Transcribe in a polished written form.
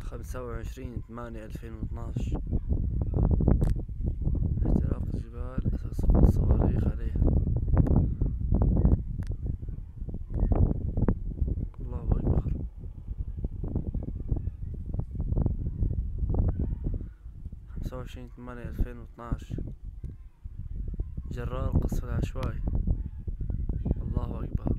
25/8/2012. احتراق الجبال أثر سقوط الصواريخ عليها. الله أكبر. 25/8/2012. جرار القصف العشوائي. الله أكبر.